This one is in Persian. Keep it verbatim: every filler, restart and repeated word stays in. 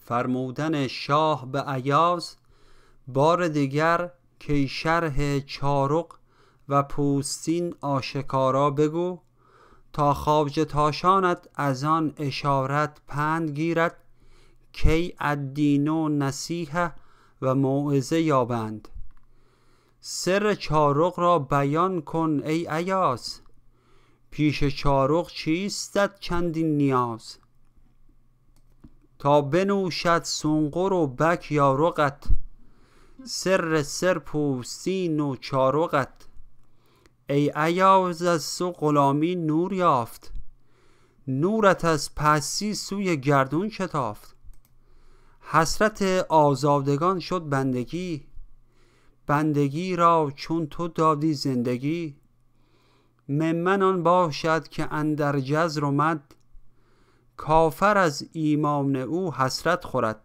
فرمودن شاه به ایاز بار دیگر که شرح چارق و پوستین آشکارا بگو، تا خواجه تاشانت از آن اشارت پند گیرد، کی الدین و نصیحه و موعظه یابند. سر چارق را بیان کن ای ایاز، پیش چارق چیستت چندین نیاز. تا بنوشد سنقر و بک یا رقت، سر سر پوستین و چارقت. ای ایاز از تو غلامی نور یافت، نورت از پستی سوی گردون شتافت. حسرت آزادگان شد بندگی، بندگی را چون تو دادی زندگی. ممن آن باشد که اندر جزر و مد، کافر از ایمان او حسرت خورد.